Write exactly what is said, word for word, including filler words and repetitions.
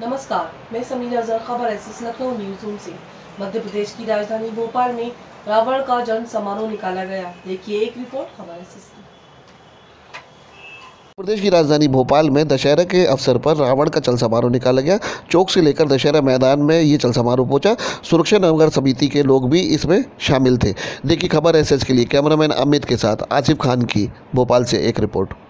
नमस्कार, मैं समीरा अजहर, खबर एसएस लखनऊ न्यूज रूम से। मध्य प्रदेश की राजधानी भोपाल में रावण का जन्म समारोह निकाला गया। देखिए एक रिपोर्ट खबर एसएस की। प्रदेश की राजधानी भोपाल में दशहरा के अवसर पर रावण का चल समारोह निकाला गया। चौक से लेकर दशहरा मैदान में ये चल समारोह पहुंचा। सुरक्षा नगर समिति के लोग भी इसमें शामिल थे। देखिए खबर एसएस के लिए कैमरामैन अमित के साथ आसिफ खान की भोपाल से एक रिपोर्ट।